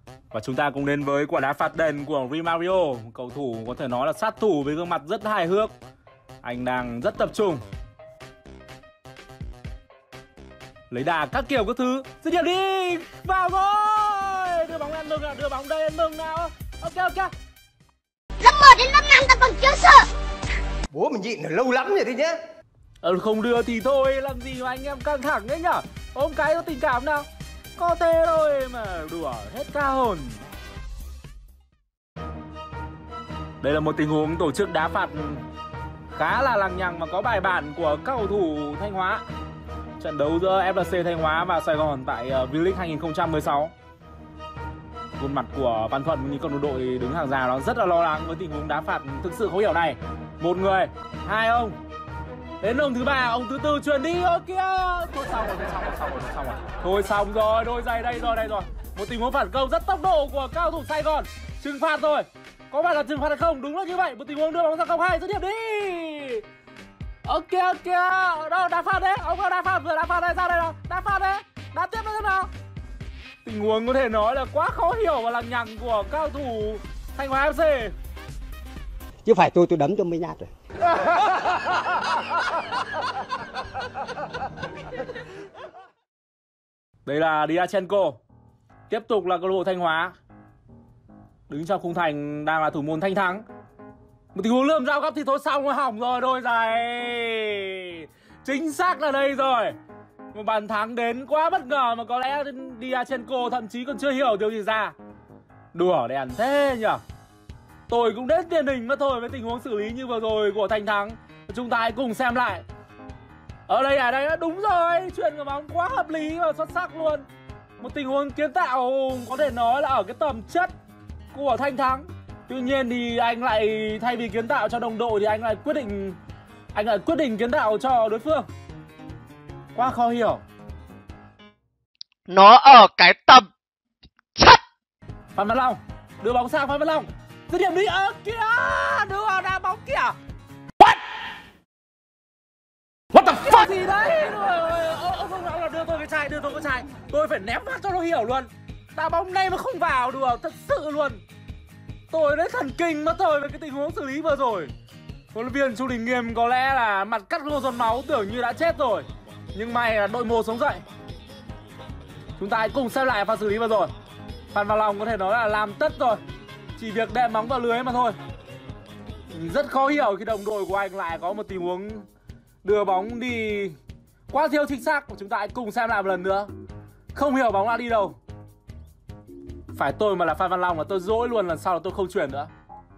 Và chúng ta cùng đến với quả đá phạt đền của Rimario, cầu thủ có thể nói là sát thủ với gương mặt rất hài hước. Anh đang rất tập trung, lấy đà các kiểu các thứ. Dứt điểm đi, vào rồi. Đưa bóng lên mừng nào, đưa bóng đây lên mừng nào. Ok. Lớp 1 đến lớp 5 ta còn chưa sợ. Bố mình nhịn lâu lắm rồi đấy nhá. Không đưa thì thôi, làm gì mà anh em căng thẳng đấy nhở. Ôm cái có tình cảm nào. Có thế thôi mà đùa hết ca hồn. Đây là một tình huống tổ chức đá phạt khá là lằng nhằng mà có bài bản của các cầu thủ Thanh Hóa. Trận đấu giữa FLC Thanh Hóa và Sài Gòn tại V-League 2016. Khuôn mặt của Văn Thuận như con đội đứng hàng rào nó rất là lo lắng với tình huống đá phạt thực sự khó hiểu này. Một người, hai ông. Đến ông thứ ba, ông thứ tư truyền đi ơ kia. Thôi xong rồi. Thôi xong rồi, đôi giày đây rồi. Một tình huống phản công rất tốc độ của cao thủ Sài Gòn. Trừng phạt rồi. Có phải là trừng phạt hay không? Đúng là như vậy. Một tình huống đưa bóng ra vòng 2, dứt điểm đi. Ok. Đâu đá phạt đấy, ông đá phạt vừa đá phạt đây, ra đây nào. Đá phạt đấy. Đá tiếp nữa nào. Tình huống có thể nói là quá khó hiểu và lằng nhằng của cao thủ Thanh Hóa FC. Chứ phải tôi đấm cho mấy nhát rồi. Đây là Diachenko. Tiếp tục là câu lạc bộ Thanh Hóa. Đứng trong khung thành đang là thủ môn Thanh Thắng. Một tình huống lượm giao gấp thì thôi xong rồi, hỏng rồi, đôi giày. Chính xác là đây rồi. Một bàn thắng đến quá bất ngờ mà có lẽ Diachenko thậm chí còn chưa hiểu điều gì ra. Đùa đèn thế nhở. Tôi cũng đến tiền hình mất thôi với tình huống xử lý như vừa rồi của Thanh Thắng. Chúng ta hãy cùng xem lại. Ở đây đúng rồi. Chuyện của bóng quá hợp lý và xuất sắc luôn. Một tình huống kiến tạo có thể nói là ở cái tầm chất của Thanh Thắng. Tuy nhiên thì anh lại thay vì kiến tạo cho đồng đội thì anh lại quyết định kiến tạo cho đối phương. Quá khó hiểu. Nó ở cái tầm chất. Phan Văn Long đưa bóng sang Phan Văn Long. Dứt điểm đi kìa, đưa vào đá bóng kìa. What the fuck gì đấy? Ông là đưa tôi cái chai, tôi phải ném phát cho nó hiểu luôn. Đá bóng này mà không vào, đùa thật sự luôn. Tôi đấy thần kinh mất thôi với cái tình huống xử lý vừa rồi. Huấn luyện viên Chu Đình Nghiêm có lẽ là mặt cắt gô giọt máu tưởng như đã chết rồi. Nhưng may là đội mồ sống dậy. Chúng ta hãy cùng xem lại pha xử lý vừa rồi. Phan Văn Long có thể nói là làm tất rồi. Chỉ việc đệm bóng vào lưới mà thôi. Rất khó hiểu khi đồng đội của anh lại có một tình huống đưa bóng đi quá thiếu chính xác. Chúng ta hãy cùng xem lại một lần nữa. Không hiểu bóng đã đi đâu. Phải tôi mà là Phan Văn Long là tôi dỗi luôn, lần sau là tôi không chuyển nữa.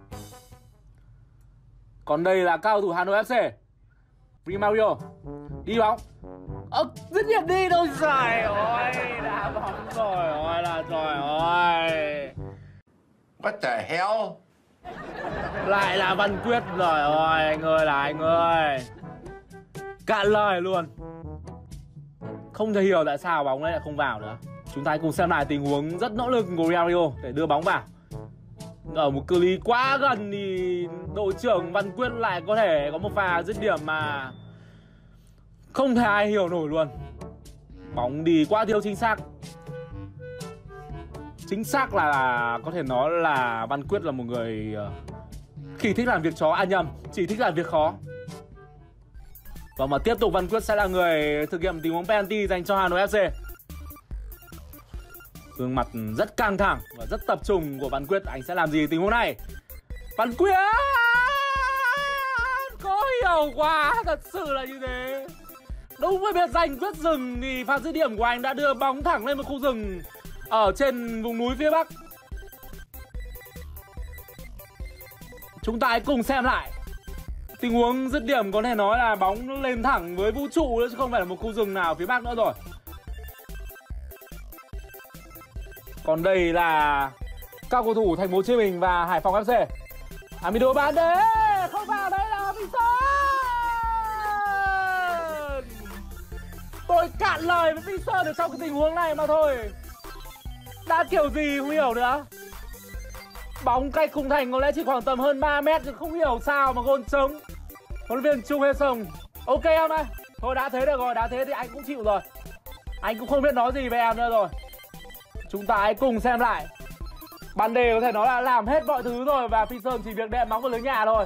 Còn đây là cao thủ Hà Nội FC. Rimario đi bóng. Dứt điểm đi đâu dài. Ôi đá bóng rồi. Ôi là trời ơi. What the hell? Lại là Văn Quyết rồi. Ôi anh ơi. Cạn lời luôn. Không thể hiểu tại sao bóng ấy lại không vào nữa. Chúng ta hãy cùng xem lại tình huống rất nỗ lực của Rimario để đưa bóng vào. Ở một cự ly quá gần thì đội trưởng Văn Quyết lại có thể có một pha dứt điểm mà không thể ai hiểu nổi luôn. Bóng đi quá thiếu chính xác. Chính xác là có thể nói là Văn Quyết là một người chỉ thích làm việc chỉ thích làm việc khó. Và mà tiếp tục Văn Quyết sẽ là người thực hiện tình huống penalty dành cho Hà Nội FC. Gương mặt rất căng thẳng và rất tập trung của Văn Quyết. Anh sẽ làm gì tình huống này? Văn Quyết có hiểu quá, thật sự là như thế. Đúng với biệt danh quyết rừng thì pha dứt điểm của anh đã đưa bóng thẳng lên một khu rừng ở trên vùng núi phía Bắc. Chúng ta hãy cùng xem lại. Tình huống dứt điểm có thể nói là bóng lên thẳng với vũ trụ nữa chứ không phải là một khu rừng nào phía Bắc nữa rồi. Còn đây là các cầu thủ Thành phố Hồ Chí Minh và Hải Phòng FC. Amido bán đế, không vào, đây là Vinh Sơn. Tôi cạn lời với Vinh Sơn ở trong cái tình huống này mà thôi. Đã kiểu gì không hiểu nữa. Bóng cách khung thành có lẽ chỉ khoảng tầm hơn 3 mét, không hiểu sao mà gôn trống. Huấn luyện viên Trung Hê Sông. Ok em ơi, thôi đã thế được rồi, đã thế thì anh cũng chịu rồi. Anh cũng không biết nói gì với em nữa rồi. Chúng ta hãy cùng xem lại. Ban đề có thể nói là làm hết mọi thứ rồi và Phi Sơn chỉ việc đệm bóng vào lưới nhà thôi.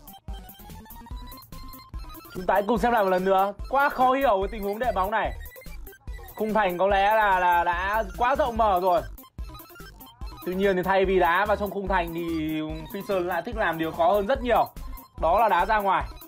Chúng ta hãy cùng xem lại một lần nữa. Quá khó hiểu cái tình huống đệm bóng này. Khung thành có lẽ là đã quá rộng mở rồi. Tuy nhiên thì thay vì đá vào trong khung thành thì Phi Sơn lại thích làm điều khó hơn rất nhiều. Đó là đá ra ngoài.